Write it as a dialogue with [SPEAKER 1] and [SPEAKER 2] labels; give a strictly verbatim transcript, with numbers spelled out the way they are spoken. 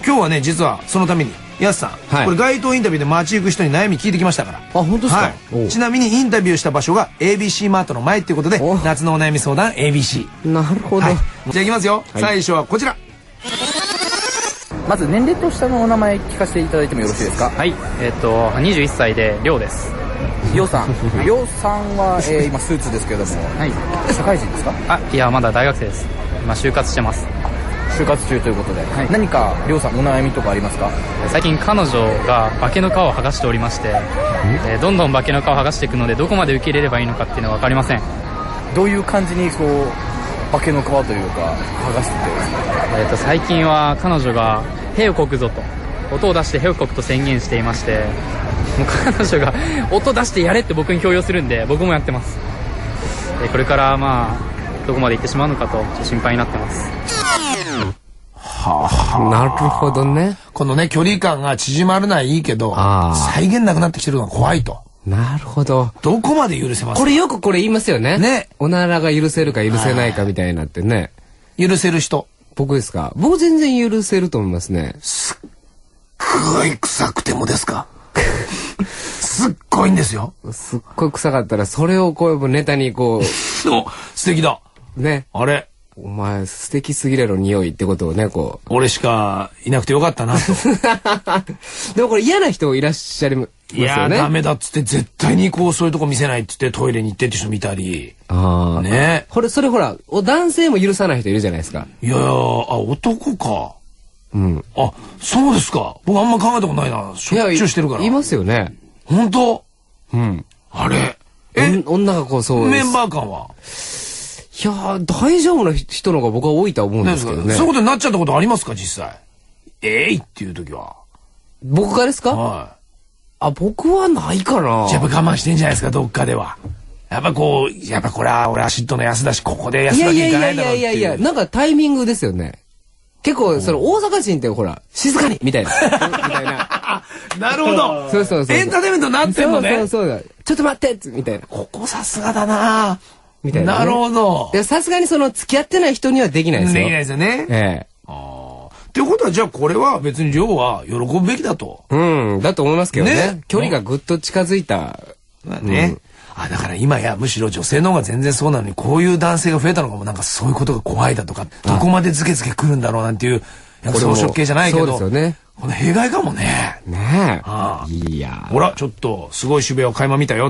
[SPEAKER 1] 今日はね実はそのためにやすさん、はい、これ街頭インタビューで街行く人に悩み聞いてきましたから。あ、
[SPEAKER 2] 本当ですか。
[SPEAKER 1] はい、ちなみにインタビューした場所が エービーシー マートの前っていうことで夏のお悩み相談 エービーシー。
[SPEAKER 2] なるほど、はい、
[SPEAKER 1] じゃあいきますよ、はい、最初はこちら。
[SPEAKER 3] まず年齢と下のお名前聞かせていただいてもよろしいですか。
[SPEAKER 4] はい、えっとにじゅういっさいでりょうです。
[SPEAKER 3] りょうさん、りょうさんは、えー、今スーツですけれども、はい、社会人ですか。
[SPEAKER 4] あ、いやまだ大学生です。今就活してます。
[SPEAKER 3] 就活中ということで、はい、何かりょうさんお悩みとかありますか。
[SPEAKER 4] 最近彼女が化けの皮を剥がしておりまして、えー、どんどん化けの皮を剥がしていくのでどこまで受け入れればいいのかっていうのは分かりません。
[SPEAKER 3] どういう感じにこう化けの皮というか剥がしててですか。
[SPEAKER 4] えー、と最近は彼女が屁をこくぞと音を出して屁をこくと宣言していまして、もう彼女が音出してやれって僕に強要するんで僕もやってます。えー、これからまあどこまで行ってしまうのかと心配になってます。
[SPEAKER 2] はあ、なるほどね。
[SPEAKER 1] このね距離感が縮まるのはいいけど再現なくなってきてるのが怖いと。
[SPEAKER 2] なるほど。
[SPEAKER 1] どこまで許せますか。
[SPEAKER 2] これよくこれ言いますよね。
[SPEAKER 1] ね。
[SPEAKER 2] おならが許せるか許せないかみたいなってね。
[SPEAKER 1] 許せる人。
[SPEAKER 2] 僕ですか。僕全然許せると思いますね。
[SPEAKER 1] すっごい臭くてもですか。すっごいんですよ。
[SPEAKER 2] すっごい臭かったらそれをこうネタにこう。
[SPEAKER 1] 素敵だ。
[SPEAKER 2] ね。
[SPEAKER 1] あれ。
[SPEAKER 2] お前素敵すぎるの匂いってことをねこう。
[SPEAKER 1] 俺しかいなくてよかったなと。
[SPEAKER 2] でもこれ嫌な人いらっしゃいますよね。いや
[SPEAKER 1] ダメだっつって絶対にこうそういうとこ見せないっつってトイレに行ってって人見たり。ああ。ね。
[SPEAKER 2] これそれほら男性も許さない人いるじゃないですか。
[SPEAKER 1] いやいやあ男か。
[SPEAKER 2] うん。
[SPEAKER 1] あそうですか。僕あんま考えたことないな。しょっちゅうしてるから。
[SPEAKER 2] いますよね。
[SPEAKER 1] 本当。
[SPEAKER 2] うん。
[SPEAKER 1] あれ。
[SPEAKER 2] え女がこうそう。
[SPEAKER 1] メンバー感は。
[SPEAKER 2] いや大丈夫な人の方が僕は多いとは思うんですけどね。
[SPEAKER 1] そういうことになっちゃったことありますか実際。えいっていう時は。
[SPEAKER 2] 僕がですか。
[SPEAKER 1] はい。
[SPEAKER 2] あ僕はないかな。
[SPEAKER 1] やっぱ我慢してんじゃないですかどっかでは。やっぱこうやっぱこれは俺は嫉妬の安だしここで安だけいかないだろうっていう。いやいやいやいや
[SPEAKER 2] なんかタイミングですよね。結構その大阪人ってほら静かにみたいなみたいな。
[SPEAKER 1] なるほど。
[SPEAKER 2] そうそうそう。
[SPEAKER 1] エンターテイメントになってんのね。
[SPEAKER 2] そうそうそう。ちょっと待ってみたいな。
[SPEAKER 1] ここさすがだな。
[SPEAKER 2] みたいな。
[SPEAKER 1] なるほど。
[SPEAKER 2] さすがにその付き合ってない人にはできないですよ。
[SPEAKER 1] できないですよね。
[SPEAKER 2] ええ。
[SPEAKER 1] ああ。っていうことはじゃあこれは別に亮は喜ぶべきだと。
[SPEAKER 2] うんだと思いますけどね。距離がぐっと近づいた。
[SPEAKER 1] ね。あだから今やむしろ女性の方が全然そうなのにこういう男性が増えたのかもなんかそういうことが怖いだとかどこまでズケズケくるんだろうなんていう草食系じゃないけど。
[SPEAKER 2] そうですよね。
[SPEAKER 1] この弊害かもね。
[SPEAKER 2] ねえ。
[SPEAKER 1] ああ。
[SPEAKER 2] いや。
[SPEAKER 1] ほらちょっとすごい渋谷を垣間見たよ。